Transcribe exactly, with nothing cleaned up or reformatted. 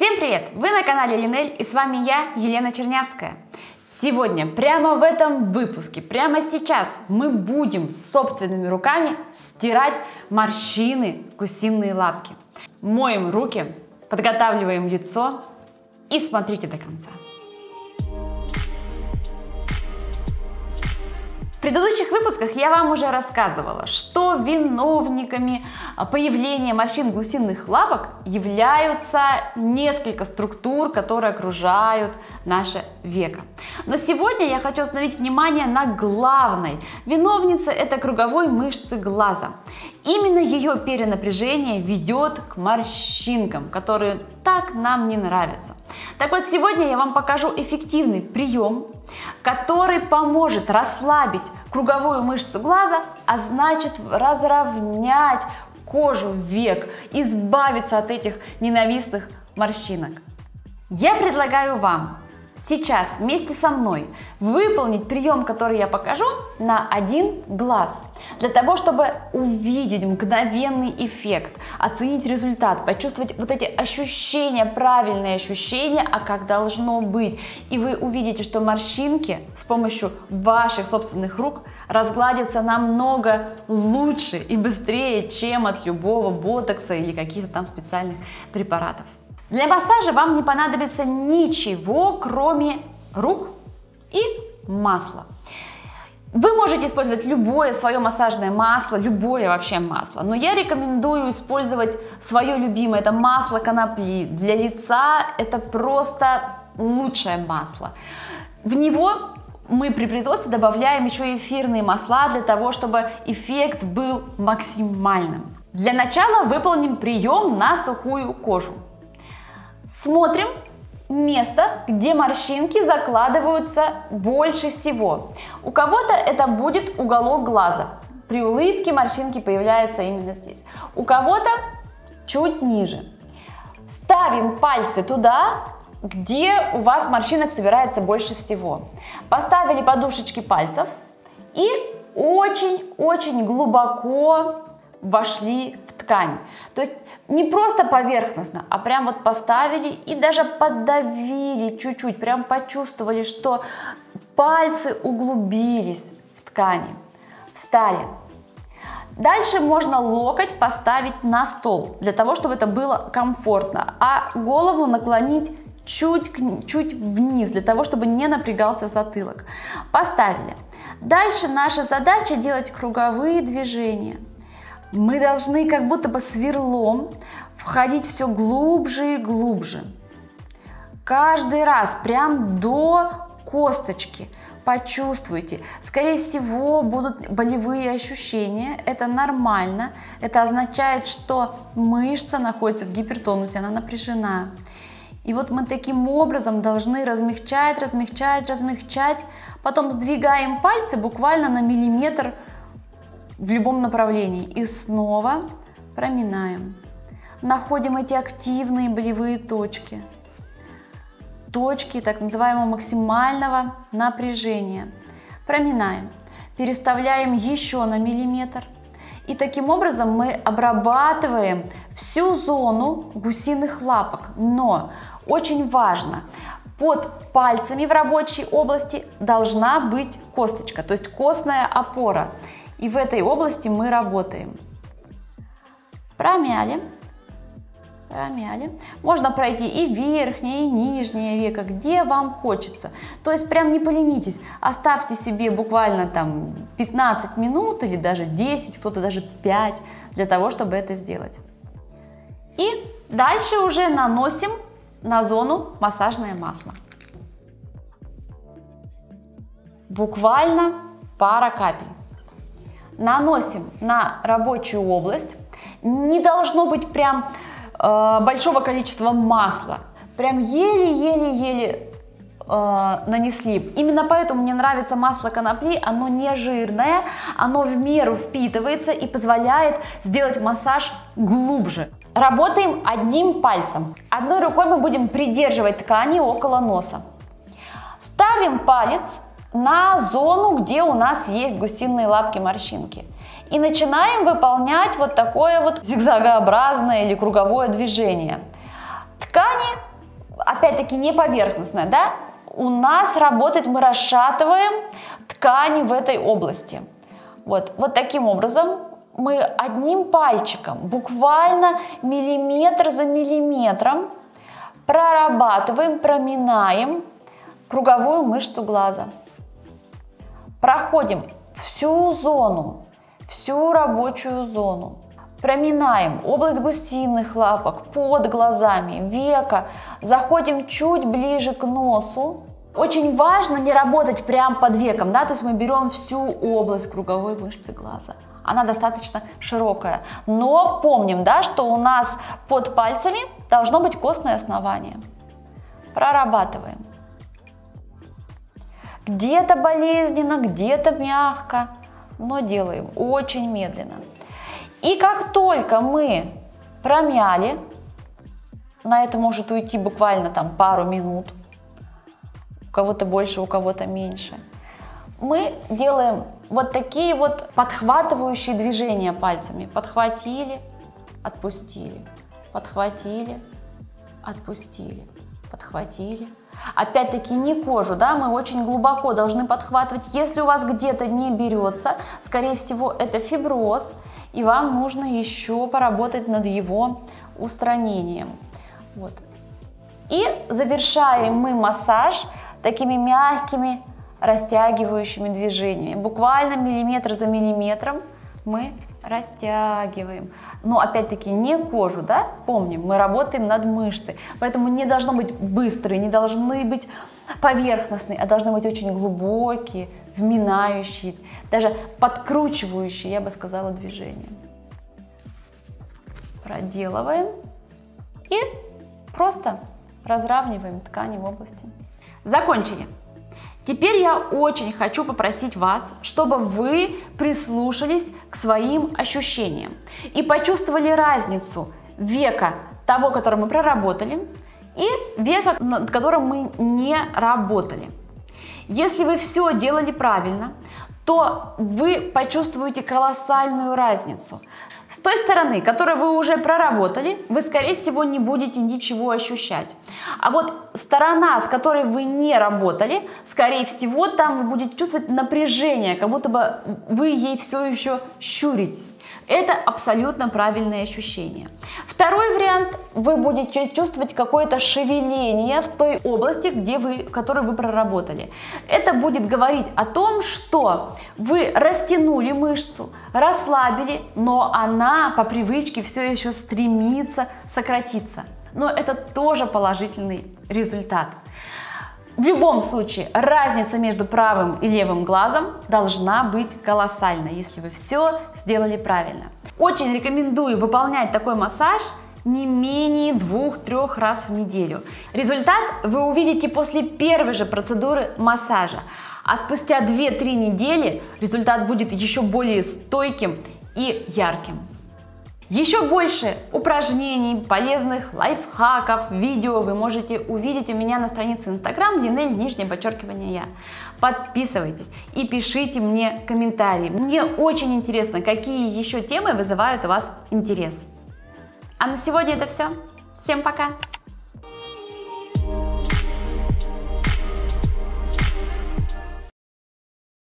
Всем привет! Вы на канале Линель, и с вами я, Елена Чернявская. Сегодня, прямо в этом выпуске, прямо сейчас мы будем собственными руками стирать морщины гусиные лапки. Моем руки, подготавливаем лицо и смотрите до конца. В предыдущих выпусках я вам уже рассказывала, что виновниками появления морщин гусиных лапок являются несколько структур, которые окружают наше веко. Но сегодня я хочу остановить внимание на главной виновнице этой круговой мышцы глаза. Именно ее перенапряжение ведет к морщинкам, которые так нам не нравятся. Так вот, сегодня я вам покажу эффективный прием, который поможет расслабить круговую мышцу глаза, а значит разровнять кожу век, избавиться от этих ненавистных морщинок. Я предлагаю вам сейчас вместе со мной выполнить прием, который я покажу, на один глаз, для того, чтобы увидеть мгновенный эффект, оценить результат, почувствовать вот эти ощущения, правильные ощущения, а как должно быть. И вы увидите, что морщинки с помощью ваших собственных рук разгладятся намного лучше и быстрее, чем от любого ботокса или каких-то там специальных препаратов. Для массажа вам не понадобится ничего, кроме рук и масла. Вы можете использовать любое свое массажное масло, любое вообще масло, но я рекомендую использовать свое любимое, это масло конопли. Для лица это просто лучшее масло. В него мы при производстве добавляем еще эфирные масла для того, чтобы эффект был максимальным. Для начала выполним прием на сухую кожу. Смотрим место, где морщинки закладываются больше всего. У кого-то это будет уголок глаза. При улыбке морщинки появляются именно здесь. У кого-то чуть ниже. Ставим пальцы туда, где у вас морщинок собирается больше всего. Поставили подушечки пальцев и очень-очень глубоко вошли в ткань. То есть не просто поверхностно, а прям вот поставили и даже поддавили чуть-чуть, прям почувствовали, что пальцы углубились в ткани. Встали. Дальше можно локоть поставить на стол, для того, чтобы это было комфортно, а голову наклонить чуть, чуть вниз, для того, чтобы не напрягался затылок. Поставили. Дальше наша задача делать круговые движения. Мы должны как будто бы сверлом входить все глубже и глубже. Каждый раз прям до косточки. Почувствуйте. Скорее всего, будут болевые ощущения. Это нормально. Это означает, что мышца находится в гипертонусе, она напряжена. И вот мы таким образом должны размягчать, размягчать, размягчать. Потом сдвигаем пальцы буквально на миллиметр в любом направлении и снова проминаем. Находим эти активные болевые точки. Точки так называемого максимального напряжения. Проминаем. Переставляем еще на миллиметр. И таким образом мы обрабатываем всю зону гусиных лапок. Но очень важно, под пальцами в рабочей области должна быть косточка, то есть костная опора. И в этой области мы работаем. Промяли. Промяли. Можно пройти и верхнее, и нижнее веко, где вам хочется. То есть прям не поленитесь. Оставьте себе буквально там пятнадцать минут или даже десять, кто-то даже пять, для того, чтобы это сделать. И дальше уже наносим на зону массажное масло. Буквально пара капель. Наносим на рабочую область. Не должно быть прям э, большого количества масла. Прям еле-еле-еле э, нанесли. Именно поэтому мне нравится масло конопли. Оно не жирное, оно в меру впитывается и позволяет сделать массаж глубже. Работаем одним пальцем. Одной рукой мы будем придерживать ткани около носа. Ставим палец на зону, где у нас есть гусиные лапки, морщинки. И начинаем выполнять вот такое вот зигзагообразное или круговое движение. Ткани опять-таки не поверхностная, да? У нас работает, мы расшатываем ткани в этой области. Вот, вот таким образом мы одним пальчиком, буквально миллиметр за миллиметром, прорабатываем, проминаем круговую мышцу глаза. Проходим всю зону, всю рабочую зону. Проминаем область гусиных лапок, под глазами, века. Заходим чуть ближе к носу. Очень важно не работать прямо под веком, да, то есть мы берем всю область круговой мышцы глаза. Она достаточно широкая. Но помним, да, что у нас под пальцами должно быть костное основание. Прорабатываем. Где-то болезненно, где-то мягко, но делаем очень медленно. И как только мы промяли, на это может уйти буквально там пару минут, у кого-то больше, у кого-то меньше, мы делаем вот такие вот подхватывающие движения пальцами. Подхватили, отпустили, подхватили, отпустили, подхватили. Опять-таки не кожу, да, мы очень глубоко должны подхватывать. Если у вас где-то не берется, скорее всего, это фиброз, и вам нужно еще поработать над его устранением. Вот. И завершаем мы массаж такими мягкими растягивающими движениями. Буквально миллиметр за миллиметром мы растягиваем. Но опять-таки не кожу, да? Помним, мы работаем над мышцей. Поэтому не должно быть быстрые, не должны быть поверхностные, а должны быть очень глубокие, вминающие, даже подкручивающие, я бы сказала, движения. Проделываем и просто разравниваем ткани в области. Закончили. Теперь я очень хочу попросить вас, чтобы вы прислушались к своим ощущениям и почувствовали разницу века того, который мы проработали, и века, над которым мы не работали. Если вы все делали правильно, то вы почувствуете колоссальную разницу. С той стороны, которую вы уже проработали, вы, скорее всего, не будете ничего ощущать. А вот сторона, с которой вы не работали, скорее всего, там вы будете чувствовать напряжение, как будто бы вы ей все еще щуритесь. Это абсолютно правильное ощущение. Второй вариант, вы будете чувствовать какое-то шевеление в той области, где вы, которую вы проработали. Это будет говорить о том, что вы растянули мышцу, расслабили, но она по привычке все еще стремится сократиться. Но это тоже положительный результат. В любом случае, разница между правым и левым глазом должна быть колоссальной, если вы все сделали правильно. Очень рекомендую выполнять такой массаж не менее двух-трех раз в неделю. Результат вы увидите после первой же процедуры массажа, а спустя две-три недели результат будет еще более стойким и ярким. Еще больше упражнений, полезных лайфхаков, видео вы можете увидеть у меня на странице Instagram Линель, нижнее подчеркивание я. Подписывайтесь и пишите мне комментарии. Мне очень интересно, какие еще темы вызывают у вас интерес. А на сегодня это все. Всем пока!